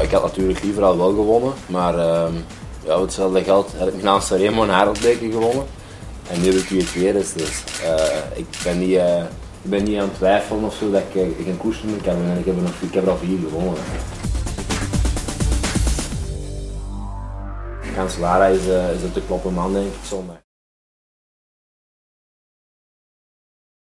ik had natuurlijk liever al wel gewonnen, maar ja, hetzelfde geld heb ik na Sanremo en Harelbeke gewonnen. En nu heb ik weer tweede, dus ik ben niet aan het twijfelen of zo dat ik een koers moet hebben en ik heb er al 4 gewonnen. Cancellara is een te kloppen man, denk ik, zondag.